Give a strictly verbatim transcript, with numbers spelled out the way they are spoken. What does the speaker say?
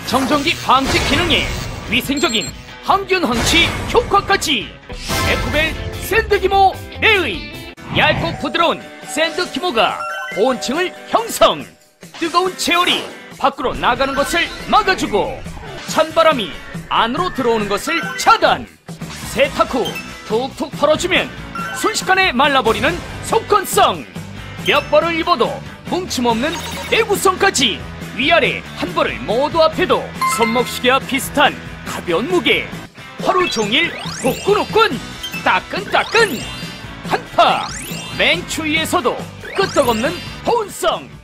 정전기 방지 기능에 위생적인 항균 항치 효과까지. 에코벨 샌드 기모 레의. 얇고 부드러운 샌드 기모가 보온층을 형성. 뜨거운 체열이 밖으로 나가는 것을 막아주고 찬바람이 안으로 들어오는 것을 차단. 세탁 후 툭툭 털어주면 순식간에 말라버리는 속건성. 몇 벌을 입어도 뭉침 없는 내구성까지. 위아래 한 벌을 모두 합해도 손목시계와 비슷한 가벼운 무게. 하루 종일 후끈후끈 따끈따끈. 한파 맹추위에서도 끄떡없는 보온성.